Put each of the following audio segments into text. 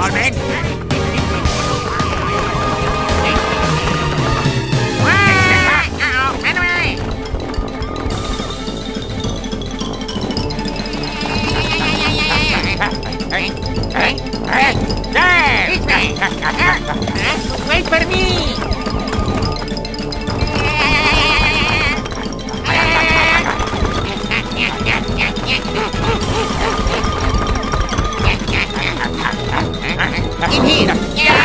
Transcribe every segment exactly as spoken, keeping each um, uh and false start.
Alvin! Wait for me! In here!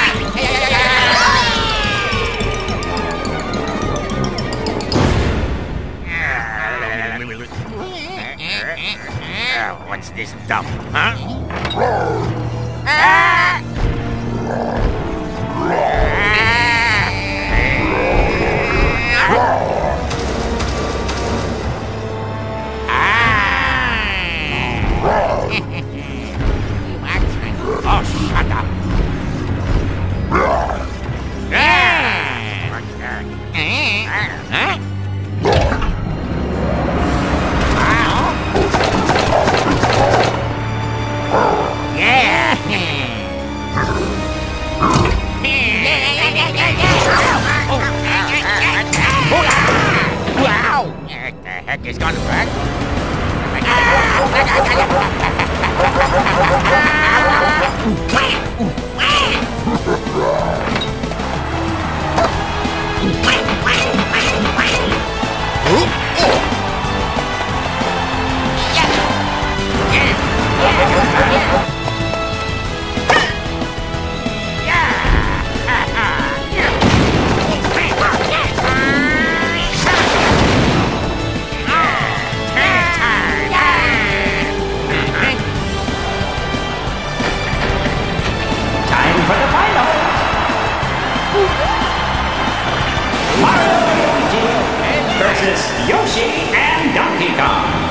What's this dump, huh? Oh, shut up! Wow! What the heck is going back? Versus Yoshi and Donkey Kong.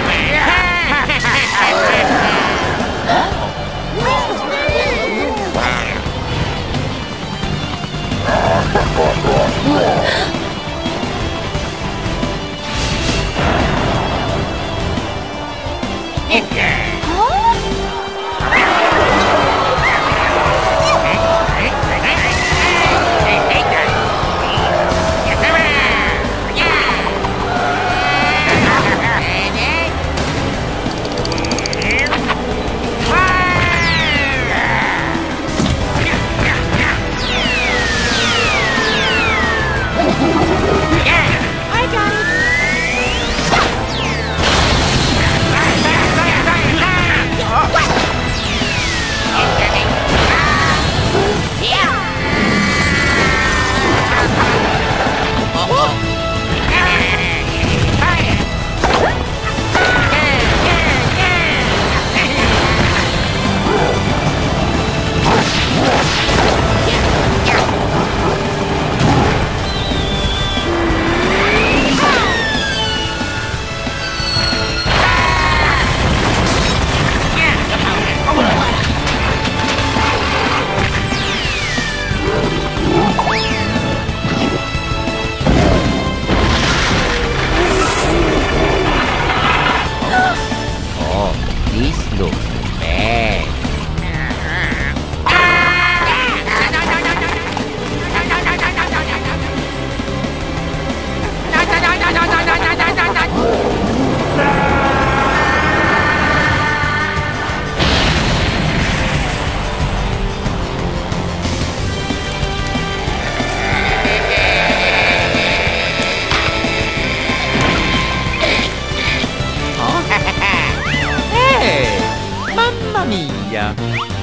Mia.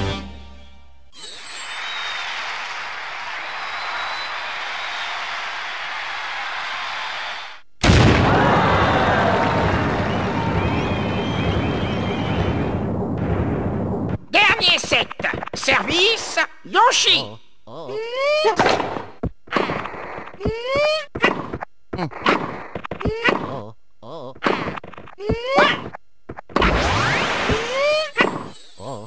Dernier set. Service, Yoshi. Oh. Oh. Oh. Oh.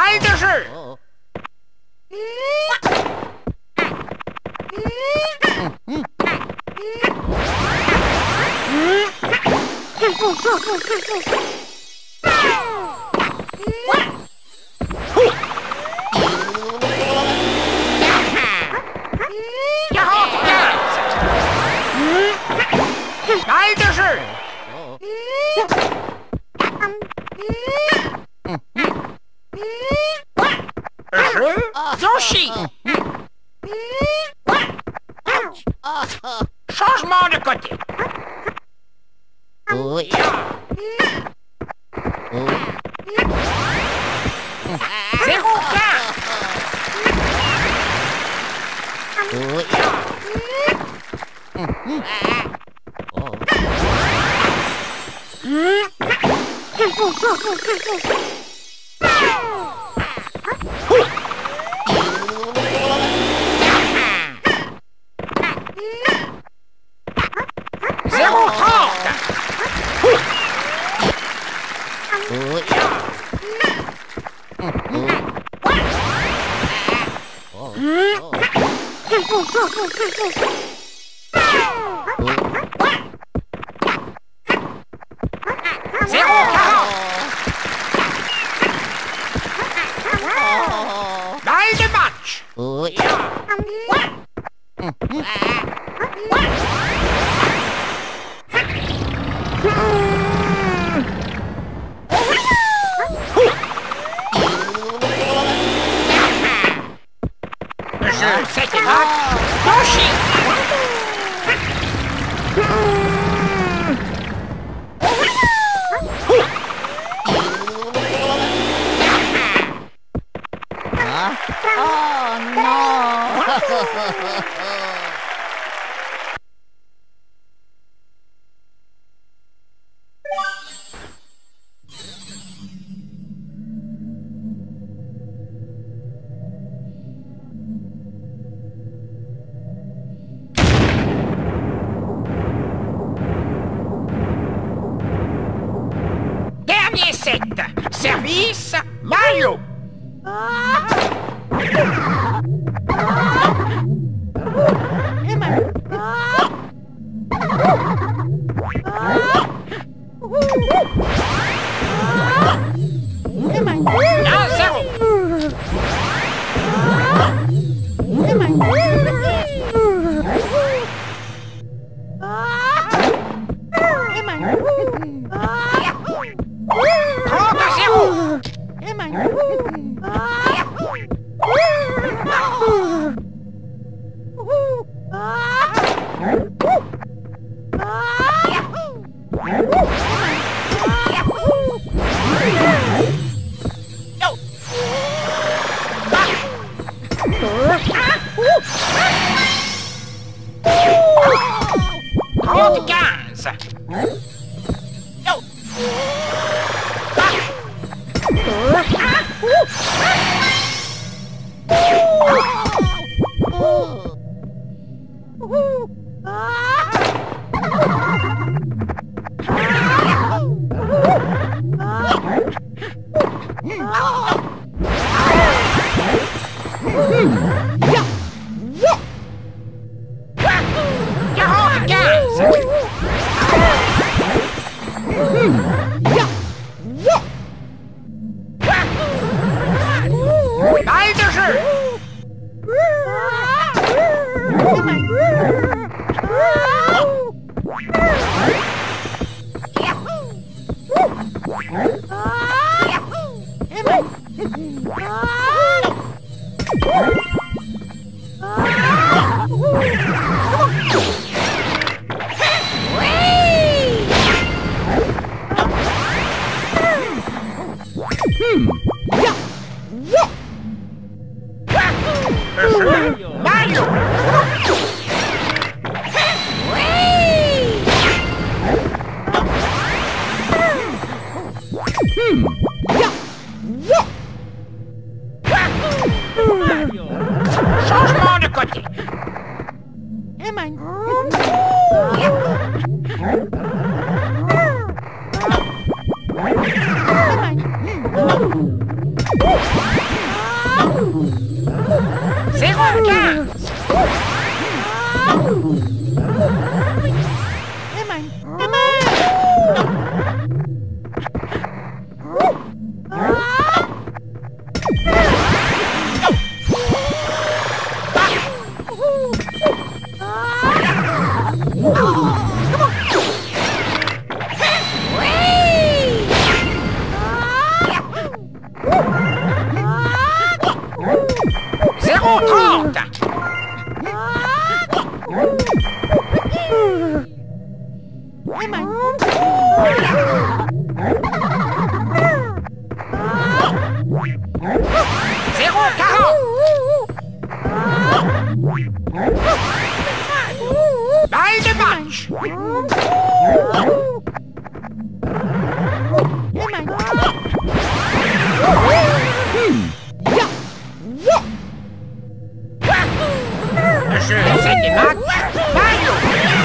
Balle de jeu. Oh. Balle de jeu. Jeu. Yoshi. Changement de côté. Oui. Zéro quinze. Oui. Oh. Zéro trente. Oui. Oh. Zéro quarante. Balle de match. Oui. Jeu sept et match. Yoshi. Oh no! Dernier set. Service. Mario. un zéro. trente à zéro. trente quinze. quarante quinze. Balle de jeu. Mario. Changement de côté. Zéro quinze. Zéro trente. Zéro quarante. Balle de match. Je sais des matchs. Mario.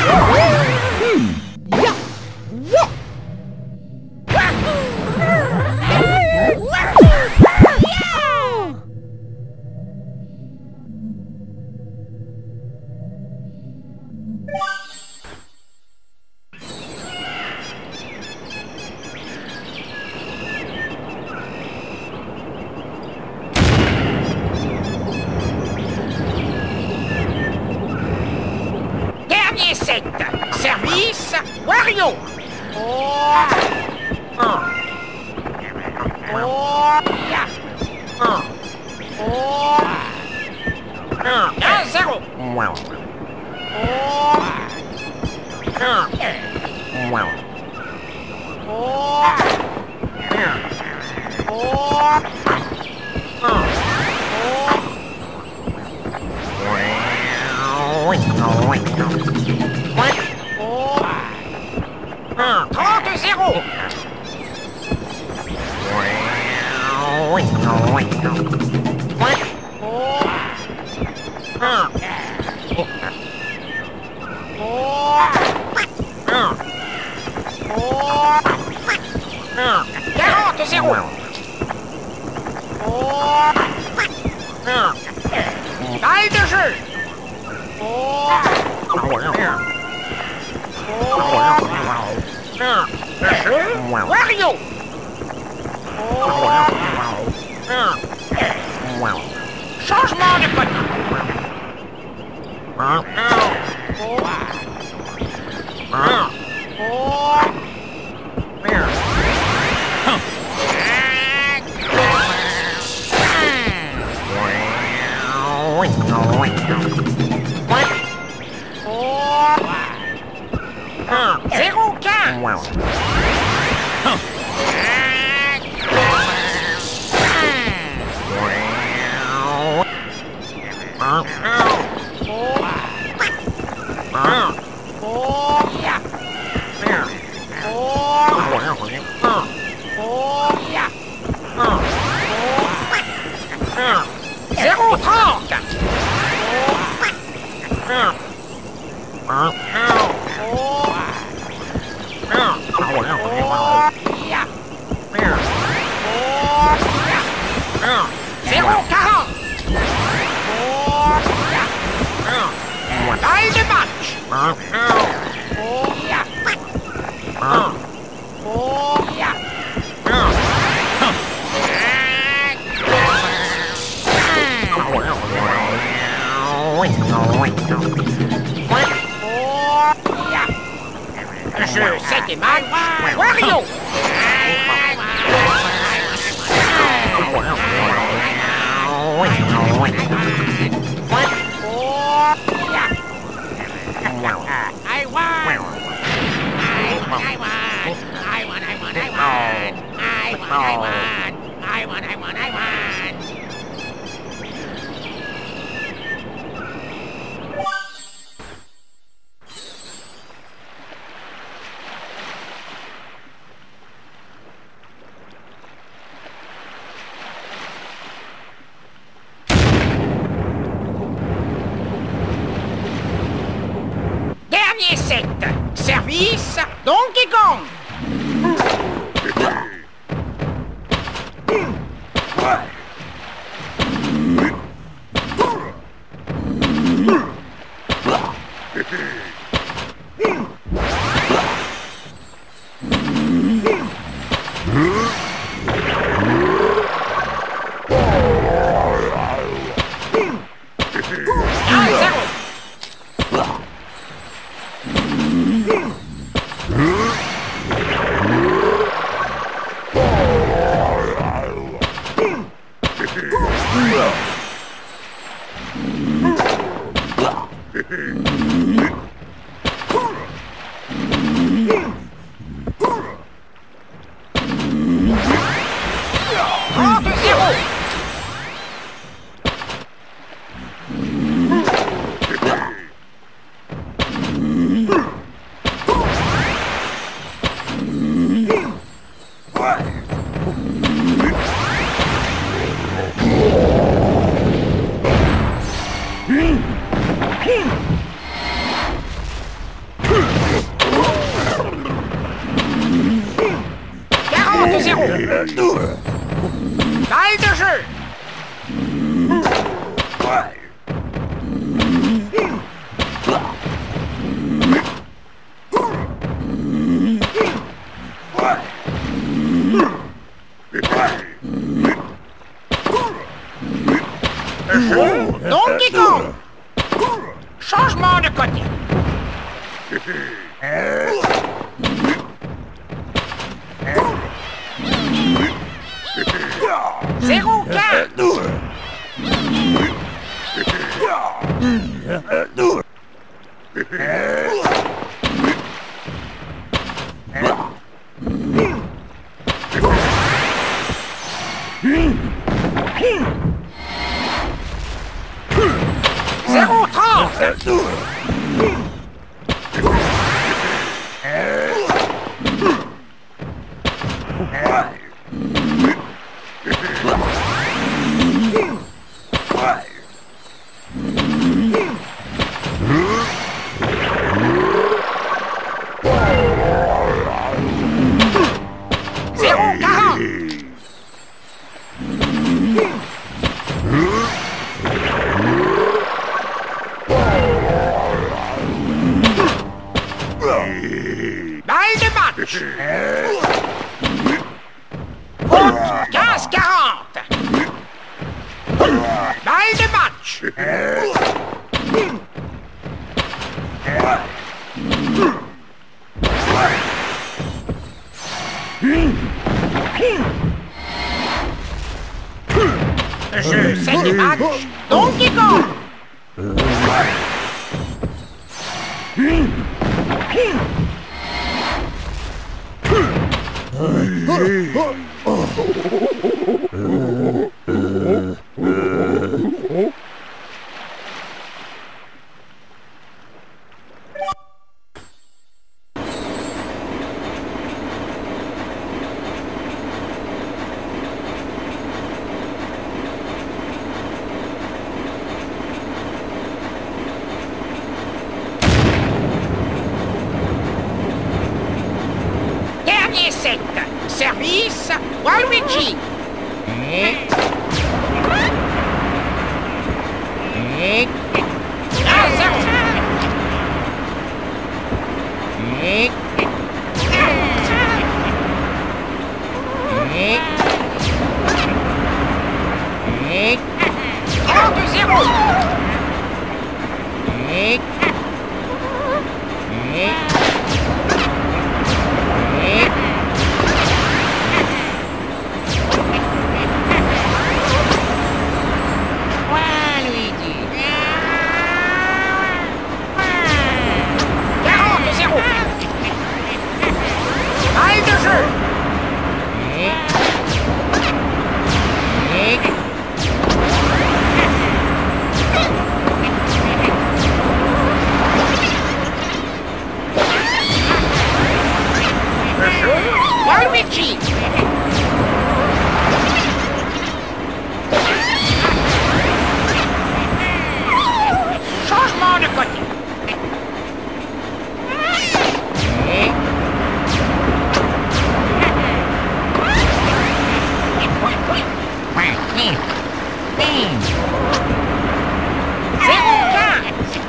Dernier set. Service. Wario. Oh. Un. Oh. Ya. Un. Oh. Un. Un, zéro. Oh. Un. Oh. Oh. Oh. Un. Un, trente zéro. Un. Un. quarante zéro. Un. Balle de jeu. Oh. Un. Le jeu. Wario. Oh. Un. Changement de côté. Un. Oh. Un. Oh. Un. Zéro quinze. Un. Un. Oh. Ya. Oh. Un. Oh. Ya. Un. Un. Zéro trente. Un. Un. Oh. Un. Oh. Ya. Oh. Ya. Un. Zéro quarante. Oh. Ya. Un. Balle de match. Un. Oh. Ya. Un. Oh. Ya. Un. Je sais des matchs. Wario. I won. I won. I won. I won. I won. I won. I won. I won. I won. I won. I won. Dernier set. Service. Donkey Kong. quarante zéro. Balle de jeu. Donkey Kong. Changement de côté. Zéro quatre. Zéro trente. Zéro quarante. Balle de match. Route quinze quarante. Balle de match. Je sais les matchs. Donkey Kong. Dernier set. Service Waluigi. Et... Et... un zéro. Et... Et... Et... trente zéro. Et... Et... Waluigi. Changement de côté. Et... zéro quinze.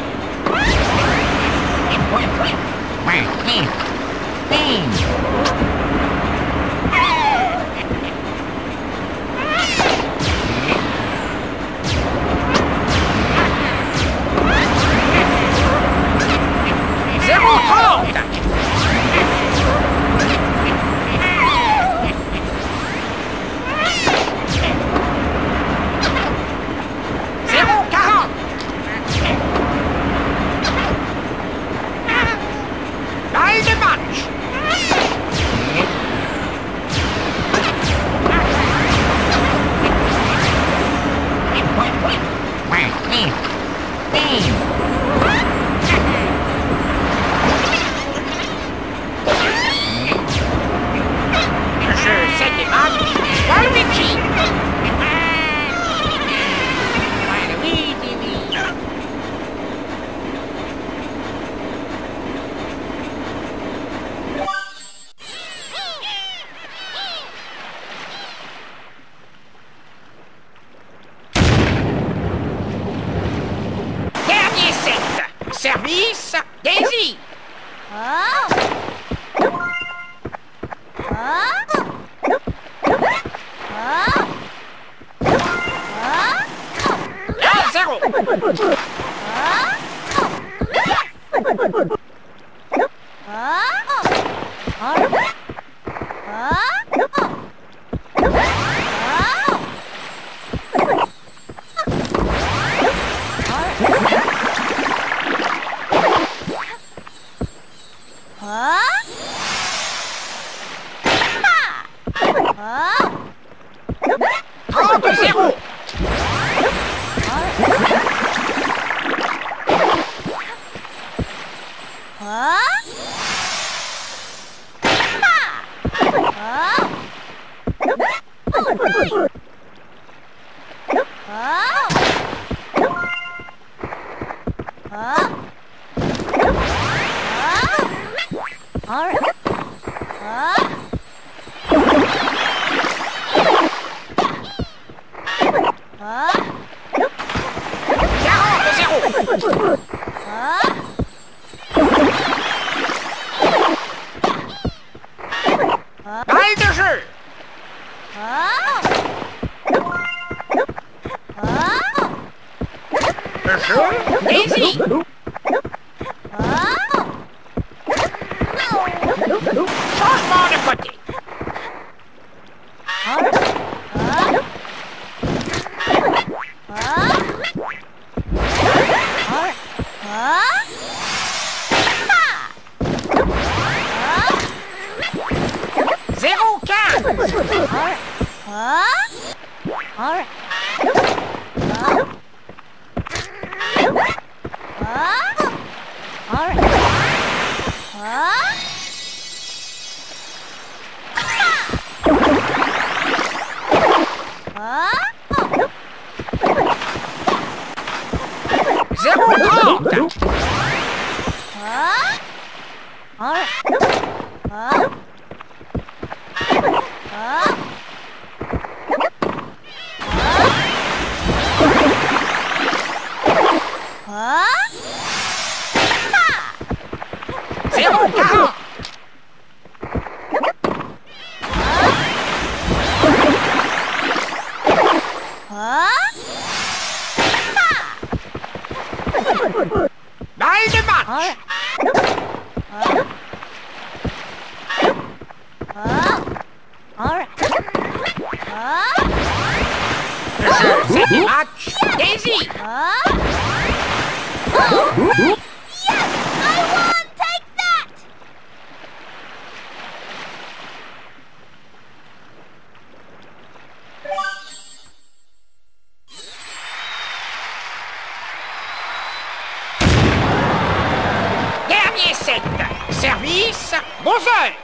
Zéro trente. Je sais des maths. Waluigi. Waluigi, oui. Dernier set. Service, Daisy. Oh. Oh. un zéro. trente zéro. quarante zéro. Balle de jeu. Le jeu, Daisy. Changement de côté. zéro quinze. zéro trente. zéro quarante. Balle de match. Le jeu, c'est du match. Daisy. Dernier set. Service, Bowser.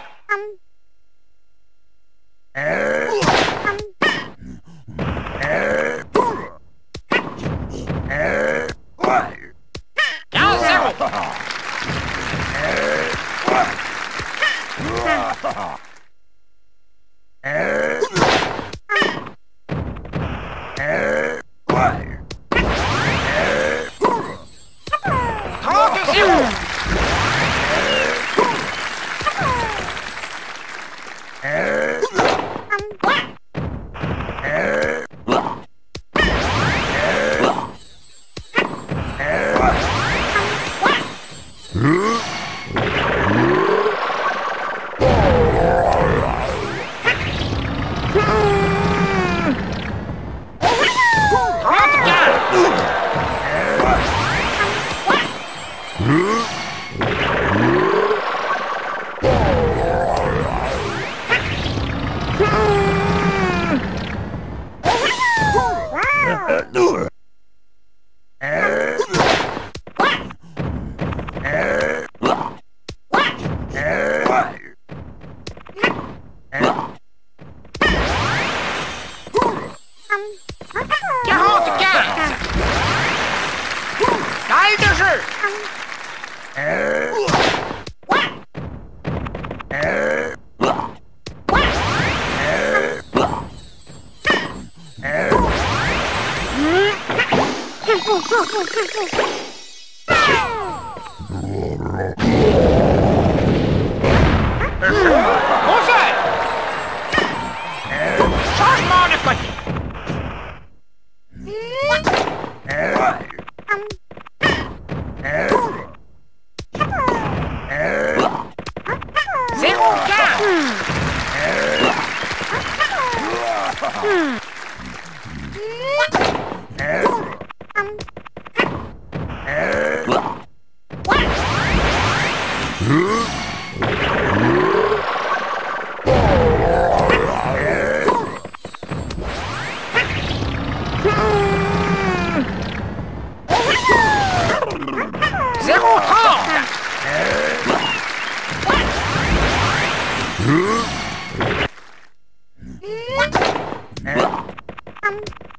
quinze zéro. trente zéro. jeu. Conseil. Changement de côté. Zéro quinze. Zéro trente.